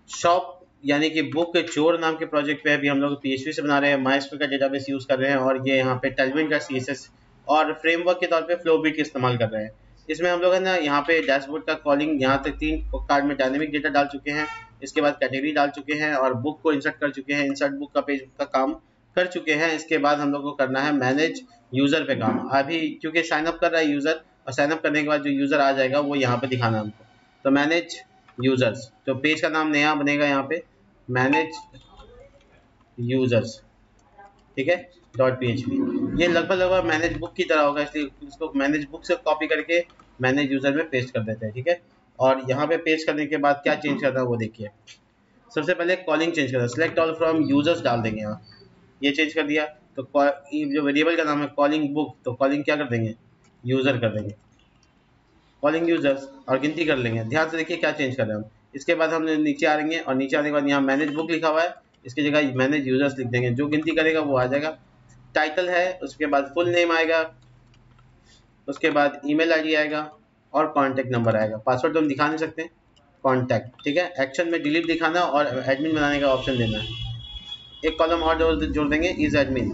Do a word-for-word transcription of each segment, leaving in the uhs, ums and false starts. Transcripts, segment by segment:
Shop यानी कि book चोर नाम के प्रोजेक्ट पे अभी हम लोग पीएचपी से बना रहे हैं, माइस्क्यूएल का डेटाबेस यूज़ कर रहे हैं और ये यहाँ पे टेलविन का सीएसएस और फ्रेमवर्क के तौर पे फ्लोबिट का इस्तेमाल कर रहे हैं। इसमें हम लोग है ना यहाँ पे डैशबोर्ड का कॉलिंग यहाँ तक तीन कार्ड में डायनेमिक डेटा डाल चुके हैं, इसके बाद कैटेगरी डाल चुके हैं और बुक को इंसर्ट कर चुके हैं, इंसर्ट बुक का पेज का काम कर चुके हैं। इसके बाद हम लोग को करना है मैनेज यूज़र पे काम। अभी क्योंकि साइनअप कर रहा है यूज़र और साइनअप करने के बाद जो यूज़र आ जाएगा वो यहाँ पे दिखाना है हमको। तो मैनेज यूज़र्स, तो पेज का नाम नया बनेगा यहाँ पे मैनेज यूज़र्स, ठीक है, डॉट पी एच पी। ये लगभग लगभग मैनेज बुक की तरह होगा, इसलिए इसको मैनेज बुक से कॉपी करके मैनेज यूज़र में पेस्ट कर देते हैं, ठीक है। और यहाँ पे पेस्ट करने के बाद क्या चेंज करना है वो देखिए। सबसे पहले कॉलिंग चेंज करना है, सेलेक्ट ऑल फ्रॉम यूज़र्स डाल देंगे यहाँ, ये चेंज कर दिया। तो जो वेरिएबल का नाम है कॉलिंग बुक, तो कॉलिंग क्या कर देंगे, यूज़र कर देंगे, कॉलिंग यूज़र्स, और गिनती कर लेंगे। ध्यान से देखिए क्या चेंज कर रहे हैं हम। इसके बाद हम नीचे आ रहेंगे और नीचे आने के बाद यहाँ मैनेज बुक लिखा हुआ है, इसकी जगह मैनेज यूज़र्स लिख देंगे, जो गिनती करेगा वो आ जाएगा। टाइटल है, उसके बाद फुल नेम आएगा, उसके बाद ईमेल आईडी आएगा और कॉन्टैक्ट नंबर आएगा। पासवर्ड तो हम दिखा नहीं सकते, कॉन्टैक्ट, ठीक है। एक्शन में डिलीट दिखाना और एडमिन बनाने का ऑप्शन देना है। एक कॉलम और जोड़ देंगे, इज एडमिन,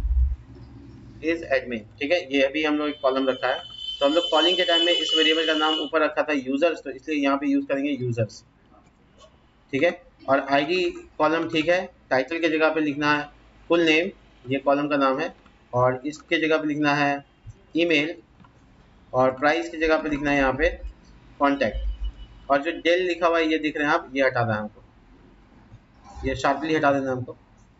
इज एडमिन, ठीक है। ये अभी हम लोग एक कॉलम रखा है। तो हम लोग कॉलिंग के टाइम में इस वेरिएबल का नाम ऊपर रखा था यूज़र्स, तो इसलिए यहाँ पे यूज़ करेंगे यूज़र्स, ठीक है। और आईडी कॉलम, ठीक है। टाइटल के जगह पे लिखना है फुल नेम, ये कॉलम का नाम है, और इसके जगह पे लिखना है ईमेल, और प्राइस की जगह पे लिखना है यहाँ पे कॉन्टैक्ट। और जो डेल लिखा हुआ है ये दिख रहे हैं आप, ये हटाना है हमको, ये शार्पली हटा देना हमको,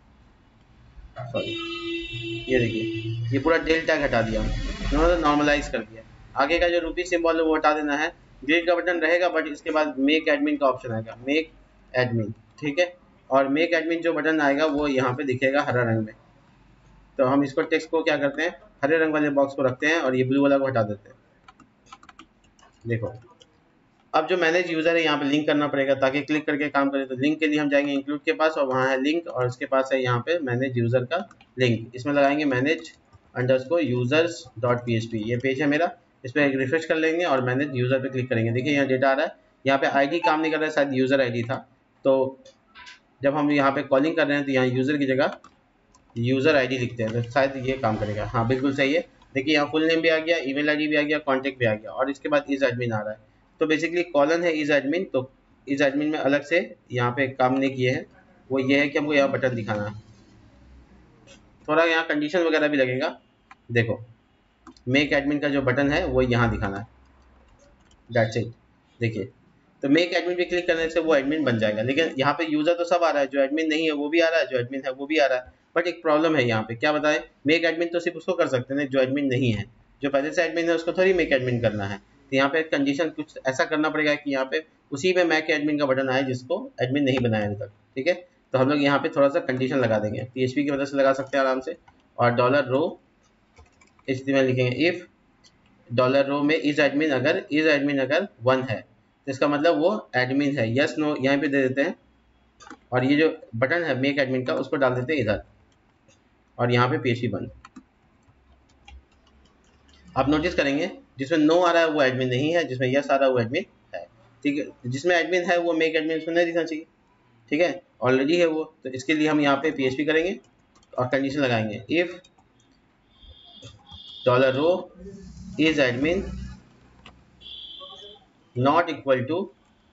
सॉरी, ये देखिए ये पूरा डेल टैग हटा दिया, उन्होंने नॉर्मलाइज कर दिया। आगे का जो रुपी सिंबल है वो हटा देना है। ग्रेड का बटन रहेगा बट इसके बाद मेक एडमिन का ऑप्शन आएगा, मेक एडमिन, ठीक है। और मेक एडमिन जो बटन आएगा वो यहाँ पे दिखेगा हरा रंग में। तो हम इसको टेक्स्ट को क्या करते हैं, हरे रंग वाले बॉक्स को रखते हैं और ये ब्लू वाला को हटा देते हैं। देखो अब जो मैनेज यूज़र है यहाँ पे लिंक करना पड़ेगा ताकि क्लिक करके काम करे। तो लिंक के लिए हम जाएंगे इंक्लूड के पास और वहाँ है लिंक, और उसके पास है यहाँ पे मैनेज यूज़र का लिंक। इसमें लगाएंगे manage underscore users dot P H P, ये पेज है मेरा। इस पर एक रिफ्रेश कर लेंगे और मैनेज यूज़र पे क्लिक करेंगे। देखिए यहाँ डेटा आ रहा है, यहाँ पे आईडी काम नहीं कर रहा है, शायद यूज़र आईडी था। तो जब हम यहाँ पे कॉलिंग कर रहे हैं तो यहाँ यूज़र की जगह यूज़र आईडी लिखते हैं, तो शायद ये काम करेगा। हाँ बिल्कुल सही है। देखिए यहाँ फुल नेम भी आ गया, ईमेल आईडी भी आ गया, कॉन्टैक्ट भी आ गया, और इसके बाद इज एडमिन आ रहा है। तो बेसिकली कॉलन है इज एडमिन, तो इज एडमिन में अलग से यहाँ पे काम नहीं किए हैं, वो ये है कि हमको यहाँ बटन दिखाना है। थोड़ा यहाँ कंडीशन वगैरह भी लगेगा। देखो मेक एडमिन का जो बटन है वो यहाँ दिखाना है, दैट्स इट। देखिए तो मेक एडमिन पे क्लिक करने से वो एडमिन बन जाएगा, लेकिन यहाँ पे यूज़र तो सब आ रहा है, जो एडमिन नहीं है वो भी आ रहा है, जो एडमिन है वो भी आ रहा है। बट एक प्रॉब्लम है यहाँ पे, क्या बताएं, मेक एडमिन तो सिर्फ उसको कर सकते हैं जो एडमिन नहीं है, जो पहले से एडमिन है उसको थोड़ी मेक एडमिन करना है। तो यहाँ पे कंडीशन कुछ ऐसा करना पड़ेगा कि यहाँ पे उसी में मैक एडमिन का बटन आए जिसको एडमिन नहीं बनाया अभी तक, ठीक है। तो हम लोग यहाँ पे थोड़ा सा कंडीशन लगा देंगे, पीएचपी की मदद से लगा सकते हैं आराम से। और dollar row H T M L लिखेंगे, इफ डॉलर रो में इज एडमिन अगर इज एडमिन अगर वन है तो इसका मतलब वो एडमिन है, यस नो यहाँ पे दे देते हैं। और ये जो बटन है मेक एडमिन का उसको डाल देते हैं इधर, और यहाँ पे पीएचपी बंद। आप नोटिस करेंगे जिसमें नो आ रहा है वो एडमिन नहीं है, जिसमें यस आ रहा है वो एडमिन है, ठीक है। जिसमें एडमिन है वो मेक एडमिन उसमें नहीं दिखना चाहिए, ठीक है, ऑलरेडी है वो। तो इसके लिए हम यहाँ पे पीएचपी करेंगे और कंडीशन लगाएंगे, if dollar row is admin not equal to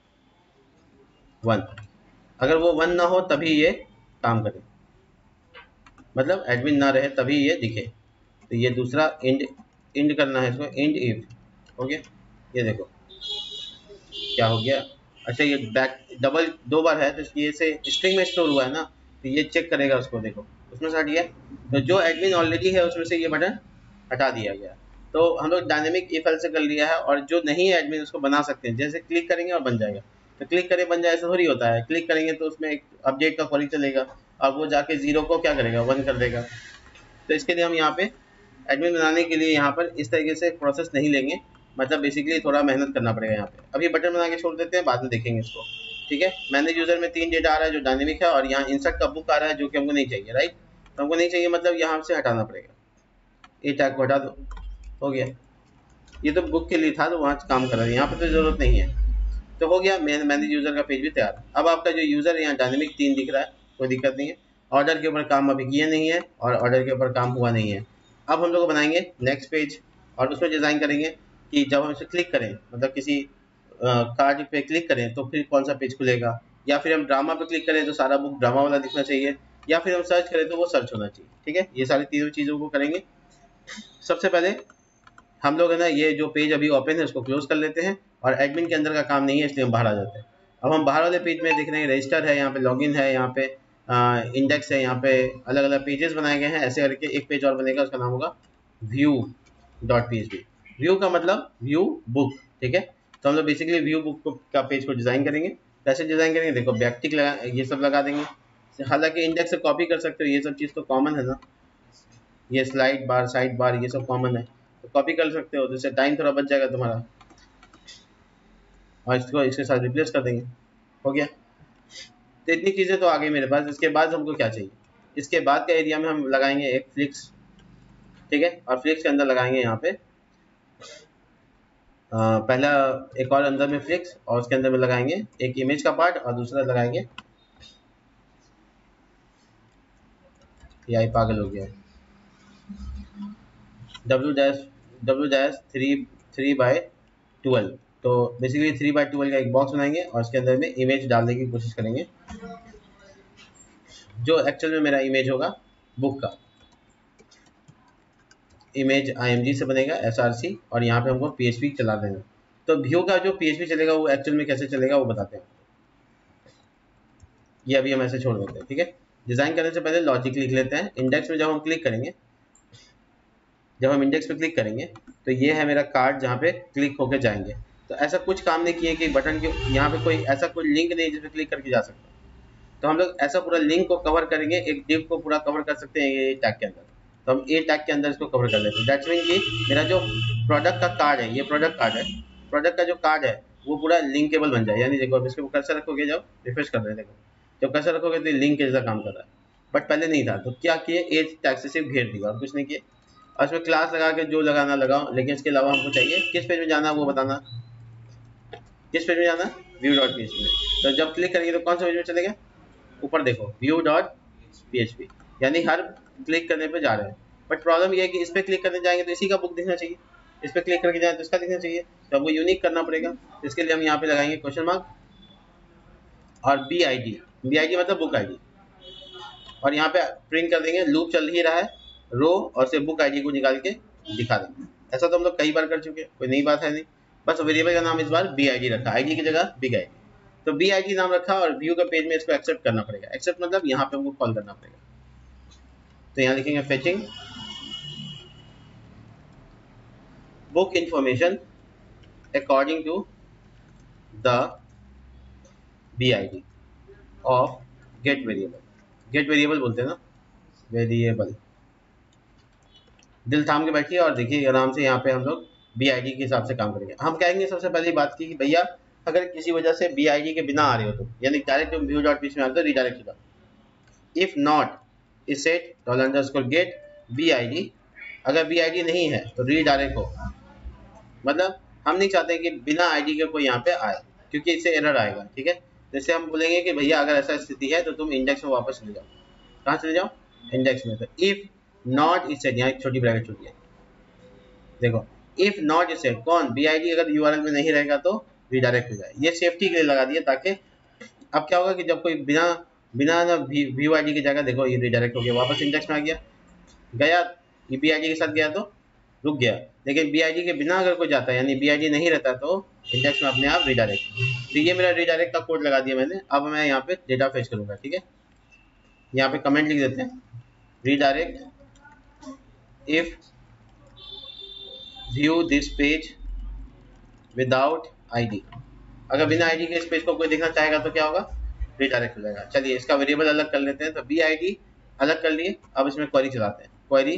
one, अगर वो वन ना हो तभी ये काम करे, मतलब एडमिन ना रहे तभी ये दिखे। तो ये दूसरा इंड इंड करना है इसको, इंड इफ, हो गया। ये देखो क्या हो गया, अच्छा ये बैक डबल दो बार है तो ये से स्ट्रिंग में स्टोर हुआ है ना, तो ये चेक करेगा उसको, देखो उसमें से हट गया। तो जो एडमिन ऑलरेडी है उसमें से ये बटन हटा दिया गया। तो हम लोग डायनेमिक इफ एल्स से कर लिया है, और जो नहीं है एडमिन उसको बना सकते हैं, जैसे क्लिक करेंगे और बन जाएगा। तो क्लिक करे बन जाए ऐसा थोड़ी होता है, क्लिक करेंगे तो उसमें एक अपडेट का क्वेरी चलेगा और वो जाके जीरो को क्या करेगा, वन कर देगा। तो इसके लिए हम यहाँ पे एडमिन बनाने के लिए यहाँ पर इस तरीके से प्रोसेस नहीं लेंगे, मतलब बेसिकली थोड़ा मेहनत करना पड़ेगा यहाँ पे। अभी बटन बना के छोड़ देते हैं, बाद में देखेंगे इसको, ठीक है। मैनेज यूजर में तीन डेटा आ रहा है जो डायनेमिक है, और यहाँ इंसर्ट का बुक आ रहा है जो कि हमको नहीं चाहिए, राइट। तो हमको नहीं चाहिए मतलब यहाँ से हटाना पड़ेगा, ये टैग को हटा दो, हो गया। ये तो बुक के लिए था तो वहाँ काम कर रहा है, यहाँ पर तो जरूरत नहीं है। तो हो गया, मैनेज यूजर का पेज भी तैयार। अब आपका जो यूजर है यहाँ डायनेमिक तीन दिख रहा है, कोई दिक्कत नहीं है। ऑर्डर के ऊपर काम अभी किया नहीं है और ऑर्डर के ऊपर काम हुआ नहीं है। अब हम लोग बनाएंगे नेक्स्ट पेज और उसमें डिज़ाइन करेंगे कि जब हम इसे क्लिक करें, मतलब किसी कार्ड पे क्लिक करें तो फिर कौन सा पेज खुलेगा, या फिर हम ड्रामा पे क्लिक करें तो सारा बुक ड्रामा वाला दिखना चाहिए, या फिर हम सर्च करें तो वो सर्च होना चाहिए। ठीक है, ये सारी तीनों चीज़ों को करेंगे। सबसे पहले हम लोग है ना ये जो पेज अभी ओपन है उसको क्लोज कर लेते हैं, और एडमिन के अंदर का काम नहीं है इसलिए हम बाहर आ जाते हैं। अब हम बाहर वाले पेज में देख रहे हैं रजिस्टर है, यहाँ पे लॉगिन है, यहाँ पे इंडेक्स है, यहाँ पे अलग अलग पेजेस बनाए गए हैं। ऐसे करके एक पेज और बनेगा, उसका नाम होगा view dot P H P. View का मतलब व्यू बुक। ठीक है, तो हम लोग बेसिकली व्यू बुक का पेज को डिज़ाइन करेंगे। कैसे डिज़ाइन करेंगे, देखो बैकटिक लगा, ये सब लगा देंगे। हालांकि इंडेक्स से कॉपी कर सकते हो, ये सब चीज़ तो कॉमन है ना, ये स्लाइड बार साइड बार ये सब कॉमन है, तो कॉपी कर सकते हो, तो इससे टाइम थोड़ा बच जाएगा तुम्हारा। और इसको इसके साथ रिप्लेस कर देंगे, हो गया। तो इतनी चीज़ें तो आ गई मेरे पास। इसके बाद हमको क्या चाहिए, इसके बाद का एरिया में हम लगाएंगे एक फ्लिक्स। ठीक है, और फ्लिक्स के अंदर लगाएंगे यहाँ पे आ, पहला एक और अंदर में फ्लिक्स, और उसके अंदर में लगाएंगे एक इमेज का पार्ट और दूसरा लगाएंगे, ये आई पागल हो गया है, W dash W dash three three by twelve. तो बेसिकली थ्री बाई ट्वेल्व का एक बॉक्स बनाएंगे और उसके अंदर में इमेज डालने की कोशिश करेंगे, जो एक्चुअल में मेरा इमेज होगा बुक का। इमेज आईएमजी से बनेगा एसआरसी, और यहाँ पे हमको पीएचपी चला देना। तो व्यू का जो पीएचपी चलेगा वो एक्चुअल में कैसे चलेगा वो बताते हैं, ये अभी हम ऐसे छोड़ देते हैं। ठीक है, डिज़ाइन करने से पहले लॉजिक लिख लेते हैं। इंडेक्स में जब हम क्लिक करेंगे, जब हम इंडेक्स पे क्लिक करेंगे तो ये है मेरा कार्ड जहाँ पे क्लिक होकर जाएंगे। तो ऐसा कुछ काम नहीं किए कि बटन के यहाँ पे कोई ऐसा कोई लिंक नहीं जिस पे क्लिक करके जा सकता, तो हम लोग ऐसा पूरा लिंक को कवर करेंगे, एक डिव को पूरा कवर कर सकते हैं ये टैग के अंदर। तो हम ए टैग के अंदर इसको कवर कर लेते हैं। दैट्स मीन कि मेरा जो प्रोडक्ट का कार्ड है, ये प्रोडक्ट कार्ड है, प्रोडक्ट का जो कार्ड है वो पूरा लिंकेबल बन जाए। यानी देखो अब इसके ऊपर कर्सर रखोगे, जब रिफ्रेश कर रहे हैं देखो, जब कर्सर रखोगे तो लिंक के जैसा काम कर रहा है, बट पहले नहीं था। तो क्या किए, ए टैग से सिर्फ घेर दिया और कुछ नहीं किए, और इसमें क्लास लगा के जो लगाना लगाओ। लेकिन इसके अलावा हमको चाहिए किस पेज में जाना वो बताना, किस पेज में जाना, view dot P H P में। तो जब क्लिक करेंगे तो कौन सा पेज में चलेगा, ऊपर देखो view dot P H P, यानी हर क्लिक करने पे जा रहे हैं। बट प्रॉब्लम ये है कि इस पर क्लिक करने जाएंगे तो इसी का बुक दिखना चाहिए, इस पर क्लिक करके जाए तो इसका दिखना चाहिए, तो हमको यूनिक करना पड़ेगा। इसके लिए हम यहाँ पे लगाएंगे क्वेश्चन मार्क और B I D, B I D मतलब बुक आई डी, और यहाँ पे प्रिंट कर देंगे लूप चल ही रहा है, रो और से बुक आईडी को निकाल के दिखा देंगे। ऐसा तो हम लोग कई बार कर चुके हैं, कोई नई बात है नहीं। बस वेरिएबल का नाम इस बार बी आई डी रखा, आईडी की जगह बिग आईडी। तो बी आई डी नाम रखा, और व्यू का पेज में इसको एक्सेप्ट करना पड़ेगा। एक्सेप्ट मतलब यहाँ पे हमको कॉल करना पड़ेगा। तो यहाँ लिखेंगे fetching book information according to the B I D of get variable. Get variable बोलते हैं ना, वेरिएबल। दिल थाम के बैठिए और देखिए आराम से, यहाँ पे हम लोग बी आई डी के हिसाब से काम करेंगे। हम कहेंगे सबसे पहली बात की कि भैया अगर किसी वजह से बी आई डी के बिना आ रहे हो तो, यानी डायरेक्ट व्यू डॉट पीच में आते हो रिडायरेक्ट हो जाओ। If not is set dollar underscore get B I D, अगर बी आई डी नहीं है तो रीडायरेक्ट हो। मतलब हम नहीं चाहते कि बिना आईडी के कोई यहाँ पे आए, क्योंकि इससे एरर आएगा। ठीक है, जैसे हम बोलेंगे कि भैया अगर ऐसा स्थिति है तो तुम इंडेक्स में वापस चले जाओ। कहाँ चले जाओ, इंडेक्स में। तो इफ नॉट इज सेट, यहाँ एक छोटी ब्रैकेट छोटी है, देखो इफ नॉट इज सेट, कौन, बी आई डी अगर यूआरएल में नहीं रहेगा तो रिडायरेक्ट हो जाए। ये सेफ्टी के लिए लगा दिया, ताकि अब क्या होगा कि जब कोई बिना बिना ना व्यू आई डी की जगह, देखो ये रिडायरेक्ट हो गया, वापस इंडेक्स में आ गया, गया ये बी आई डी के साथ गया तो रुक गया। लेकिन बी आई डी के बिना अगर कोई जाता है, यानी बी आई डी नहीं रहता, तो इंडेक्स में अपने आप रिडायरेक्ट। तो ये मेरा रिडायरेक्ट का कोड लगा दिया मैंने। अब मैं यहाँ पे डेटा फेच करूँगा। ठीक है, यहाँ पे कमेंट लिख देते हैं, redirect if view this page without ID. अगर बिना आईडी के इस पेज को कोई देखना चाहेगा तो क्या होगा, रिडायरेक्ट हो जाएगा। चलिए इसका वेरिएबल अलग कर लेते हैं। तो बी आई डी अलग कर लिए, अब इसमें क्वेरी चलाते हैं। Query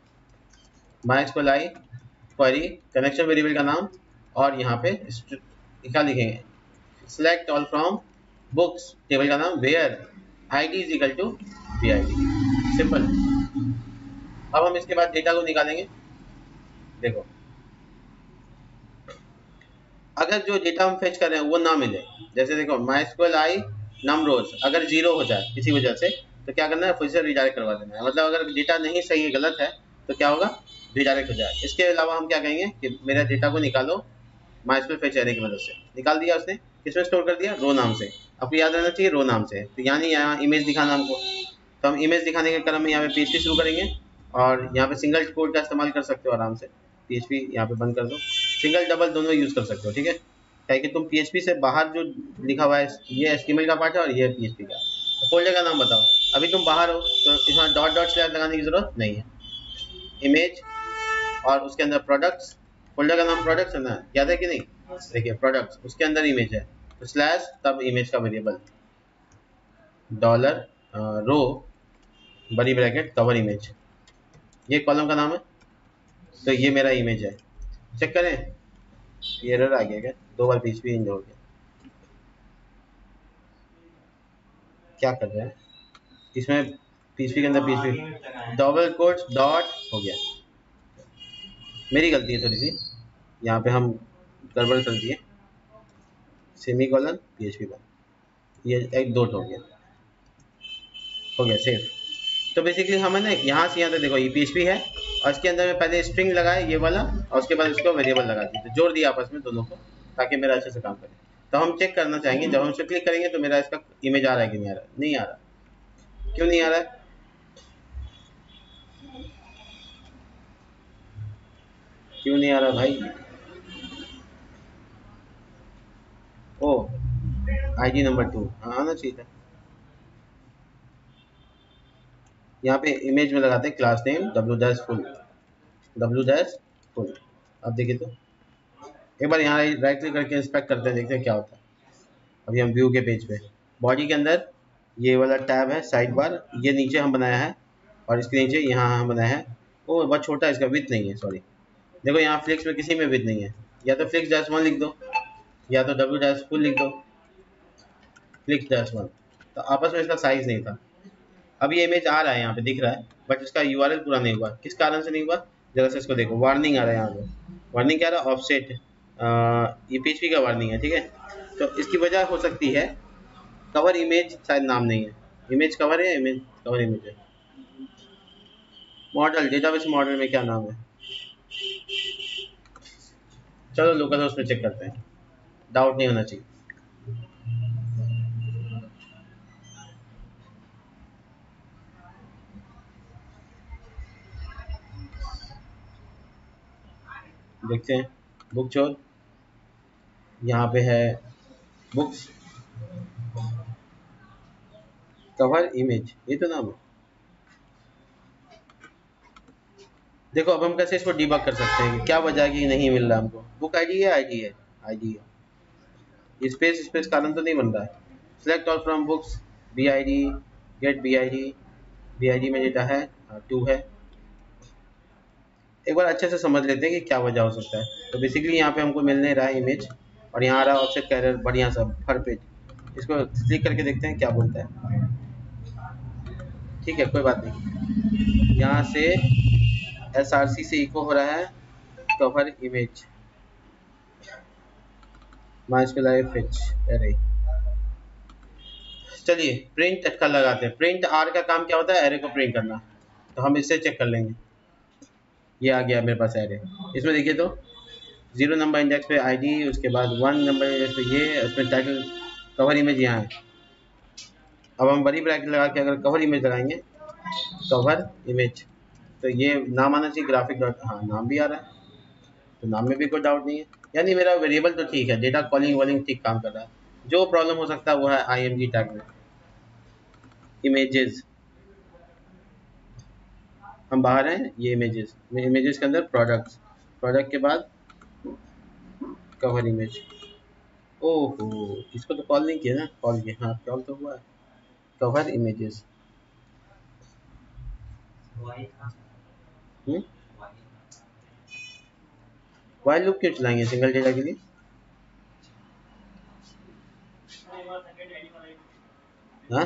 MySQL query connection variable का नाम, और यहाँ पे क्या लिखेंगे, select all from books table का नाम, where ID is equal to B I D. Simple. अब हम इसके बाद डेटा को निकालेंगे। देखो अगर जो डेटा हम फेच कर रहे हैं वो ना मिले, जैसे देखो माइस्क्वेल आई नम रोज अगर जीरो हो जाए किसी वजह से, तो क्या करना है, फिर से रिडायरेक्ट करवा देना है। मतलब अगर डेटा नहीं सही है, गलत है, तो क्या होगा, रिडायरेक्ट हो जाए। इसके अलावा हम क्या कहेंगे कि मेरे डेटा को निकालो माइस्क्वेल फेच एरे की मदद से। निकाल दिया उसने, किसमें स्टोर कर दिया, रो नाम से। आपको याद रहना चाहिए रो नाम से, तो यानी यहाँ इमेज दिखाना हमको, तो हम इमेज दिखाने के क्रम में यहाँ पे पीएचपी शुरू करेंगे। और यहाँ पे सिंगल कोड का इस्तेमाल कर सकते हो आराम से, पीएचपी यहाँ पे बंद कर दो, सिंगल डबल दोनों यूज कर सकते हो, ठीक है। क्या कि तुम पीएचपी से बाहर जो लिखा हुआ है, ये एचटीएमएल का पार्ट है और ये पीएचपी का। तो फोल्डर का नाम बताओ, अभी तुम बाहर हो तो इसमें डॉट डॉट स्लैश लगाने की जरूरत नहीं है। इमेज और उसके अंदर प्रोडक्ट्स, फोल्डर का नाम प्रोडक्ट्स है ना, याद है कि नहीं, देखिए प्रोडक्ट्स, उसके अंदर इमेज है, तो स्लैश तब इमेज का वेरिएबल, डॉलर रो बड़ी ब्रैकेट कवर इमेज, ये कॉलम का नाम है। तो ये मेरा इमेज है, चेक करें, ये एरर आ गया क्या, दो बार पीएचपी इंज हो गया, क्या कर रहे हैं इसमें, पीएचपी के अंदर पीएचपी डबल कोट्स डॉट हो गया, मेरी गलती है थोड़ी सी, यहाँ पे हम गड़बड़ कर दिए, सेमी कॉलन पीएचपी का, ये एक डॉट हो गया, हो गया सेफ। तो बेसिकली हमें ना यहाँ से यहाँ तक देखो, ये पीएचपी है और इसके अंदर में पहले स्ट्रिंग लगाए ये वाला, और उसके बाद इसको वेरिएबल लगा दिया, तो जोड़ दिया आपस में दोनों को, ताकि मेरा अच्छे से काम करे। तो हम चेक करना चाहेंगे, जब हम इसे क्लिक करेंगे तो मेरा इसका इमेज आ रहा है कि नहीं आ रहा, नहीं आ रहा, क्यों नहीं आ रहा है, क्यों नहीं आ रहा भाई, ओ आईडी नंबर टू आना चाहिए था। यहाँ पे इमेज में लगाते हैं class name W dash full, W dash full. अब देखिए तो एक बार यहाँ राइट क्लिक करके इंस्पेक्ट करते हैं, देखते हैं क्या होता है। अभी हम व्यू के पेज पे, बॉडी के अंदर ये वाला टैब है साइड बार, ये नीचे हम बनाया है, और इसके नीचे यहाँ हम बनाया है, वो बहुत छोटा है, इसका विड्थ नहीं है, सॉरी। देखो यहाँ फ्लिक्स में किसी में विड्थ नहीं है, या तो फ्लिक्स डैश वन लिख दो, या तो डब्ल्यू डैश फुल लिख दो, फ्लिक्स डैश वन, तो आपस में इसका साइज नहीं था। अब ये इमेज आ रहा है यहाँ पे दिख रहा है, बट इसका यूआरएल पूरा नहीं हुआ, किस कारण से नहीं हुआ, जरा से इसको देखो, वार्निंग आ रहा है यहाँ पे, वार्निंग क्या आ रहा है, ऑफसेट, ये पीएचपी का वार्निंग है, ठीक है। तो इसकी वजह हो सकती है कवर इमेज शायद नाम नहीं है, इमेज कवर है, इमेज कवर इमेज है, मॉडल डेटाबेस मॉडल में क्या नाम है, चलो लोकल उसमें चेक करते हैं, डाउट नहीं होना चाहिए। देखते हैं बुक चोर, यहाँ पे है बुक्स कवर इमेज, ये तो नाम है। देखो अब हम कैसे इसको डीबग कर सकते हैं कि क्या वजह है कि नहीं मिल रहा हमको, बुक आईडी है, आईडी है, आईडी है, स्पेस स्पेस कारण तो नहीं बन रहा है। Select all from books B I D, get B I D, B I D में डेटा है टू है। एक बार अच्छे से समझ लेते हैं कि क्या वजह हो सकता है। तो बेसिकली यहाँ पे हमको मिल नहीं रहा है इमेज, और यहाँ आ रहा है ऑफसेट कैरियर बढ़िया सा हर पेज, इसको क्लिक करके देखते हैं क्या बोलता है। ठीक है कोई बात नहीं, यहाँ से एस आर सी से इको हो रहा है cover image MySQL fetch array. चलिए प्रिंट का लगाते हैं, प्रिंट आर का काम क्या होता है, एरे को प्रिंट करना, तो हम इससे चेक कर लेंगे। ये आ गया मेरे पास एरे, इसमें देखिए तो जीरो नंबर इंडेक्स पे आईडी, उसके बाद वन नंबर इंडेक्स पे ये, उसमें टाइटल कवर इमेज यहाँ है। अब हम बड़ी ब्रैकेट लगा के अगर कवर इमेज लगाएंगे, कवर इमेज, तो ये नाम आना चाहिए ग्राफिक डॉट, हाँ नाम भी आ रहा है, तो नाम में भी कोई डाउट नहीं है, यानी मेरा वेरिएबल तो ठीक है, डेटा कॉलिंग वॉलिंग ठीक काम कर रहा है। जो प्रॉब्लम हो सकता है वो है आई एम जी टैग में। इमेजेस, हम बाहर हैं, ये इमेजेस, इमेजेस के अंदर प्रोडक्ट्स, प्रोडक्ट के बाद कवर इमेज, ओहो इसको तो कॉल नहीं किया ना, कॉल किया, हाँ कॉल तो हुआ है, cover images. Hmm while loop क्यों चलाएंगे सिंगल डेटा के लिए, हाँ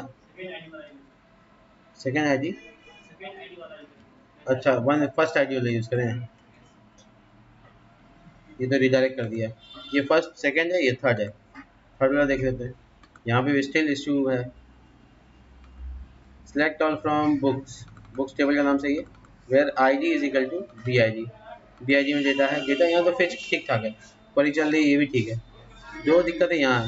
सेकेंड आईडी, अच्छा वन फर्स्ट आईडी वाला यूज करें, ये तो रिडायरेक्ट कर दिया। ये फर्स्ट सेकंड है, ये थर्ड है। थर्ड वाला देख लेते हैं। यहाँ पे स्टिल इशू है। Select all from books, books table का नाम सही है। Where I D is equal to B I G, B I G में डेटा है। डेटा यहाँ तो फिर ठीक ठाक है, पर चल रही ये भी ठीक है। जो दिक्कत है यहाँ है,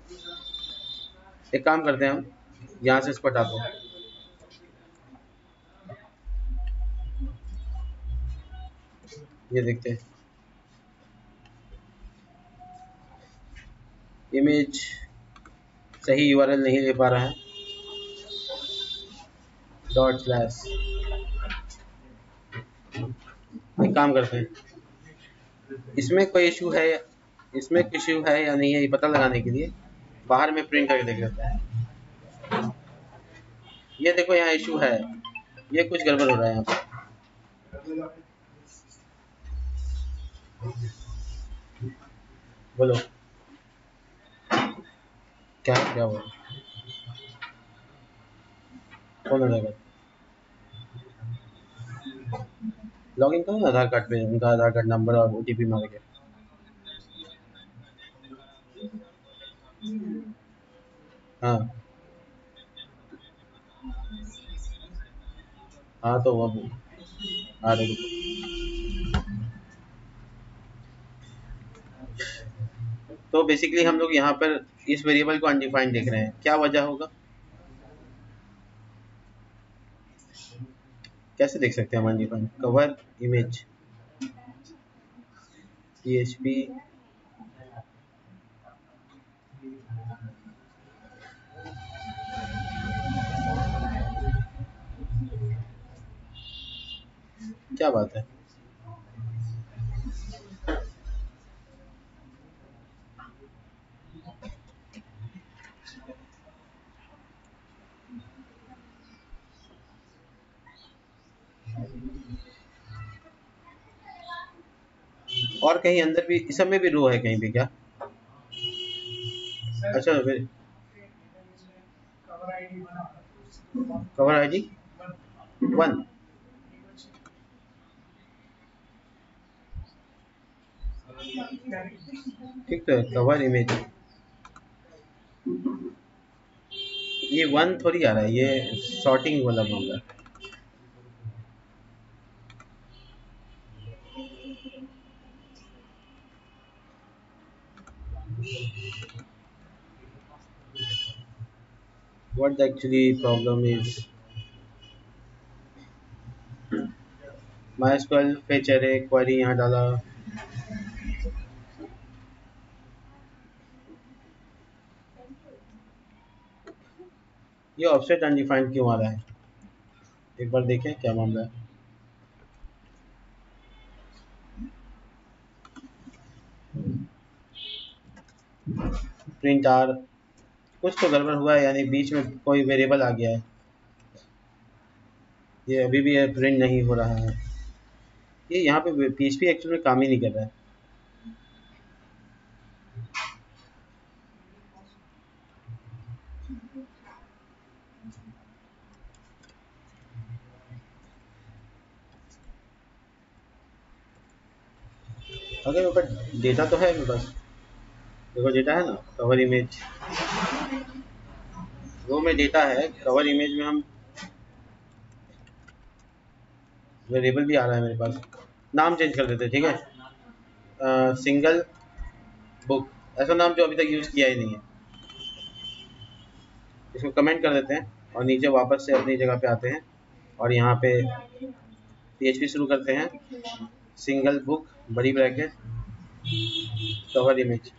एक काम करते हैं हम यहाँ से इसको हटाते हैं। ये देखते हैं, इमेज सही यूआरएल नहीं ले पा रहा है। डॉट स्लैश, एक काम करते हैं, इसमें कोई इशू है, इसमें इशू है या नहीं है ये पता लगाने के लिए बाहर में प्रिंट करके देख लेते हैं। ये देखो यहाँ इशू है, ये कुछ गड़बड़ हो रहा है यहाँ पे। बोलो क्या क्या बोलो, कौन आधार कार्ड लॉगिन करो ना, आधार कार्ड पे उनका आधार कार्ड नंबर और ओटीपी मार के। हाँ हाँ, तो अब आ रहे रुको। तो बेसिकली हम लोग यहाँ पर इस वेरिएबल को अनडिफाइंड देख रहे हैं, क्या वजह होगा, कैसे देख सकते हैं हम अनडिफाइंड। कवर इमेज पीएचपी, क्या बात है। और कहीं अंदर भी इस सब में भी रो है कहीं भी क्या? अच्छा फिर कवर आईडी वन, ठीक तो है। कवर इमेज ये वन थोड़ी आ रहा है, ये सॉर्टिंग वाला मामला है। what the actually problem is, MySQL fetch array query यहाँ डाला, ये ऑफसेट अनडिफाइंड क्यों आ रहा है, एक बार देखें क्या मामला है। प्रिंट आर, कुछ तो गड़बड़ हुआ है, यानी बीच में कोई वेरिएबल आ गया है। ये अभी भी प्रिंट नहीं हो रहा है। ये यहाँ पे पीएचपी एक्चुअली में काम ही नहीं कर रहा है। अगर मेरे पास डेटा तो है, मेरे पास देखो डेटा है ना, कवर इमेज वो में डेटा है। कवर इमेज में हम वेरिएबल भी आ रहा है मेरे पास। नाम चेंज कर देते हैं, ठीक है। सिंगल बुक, ऐसा नाम जो अभी तक यूज़ किया ही नहीं है, इसको कमेंट कर देते हैं और नीचे वापस से अपनी जगह पे आते हैं और यहाँ पे पीएचपी शुरू करते हैं। सिंगल बुक बड़ी ब्रैकेट कवर इमेज,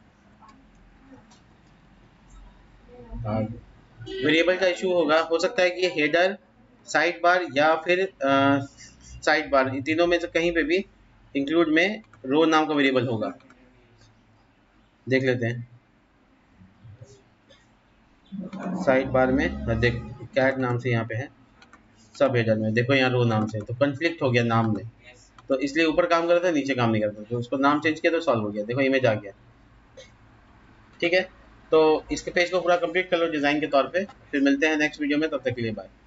वेरिएबल का इशू होगा, हो सकता है कि ये हेडर, साइड बार या फिर साइड बार, इन तीनों में से कहीं पे भी इंक्लूड में रो नाम का वेरिएबल होगा। देख लेते हैं साइड बार में, देख कैट नाम से यहाँ पे है, सब हेडर में देखो यहाँ रो नाम से, तो कन्फ्लिक्ट हो गया नाम में, तो इसलिए ऊपर काम कर रहा था नीचे काम नहीं करता, तो उसको नाम चेंज किया तो सॉल्व हो गया। देखो इमेज आ गया, ठीक है। तो इसके पेज को पूरा कंप्लीट कर लो डिज़ाइन के तौर पे, फिर मिलते हैं नेक्स्ट वीडियो में, तब तक के लिए बाय।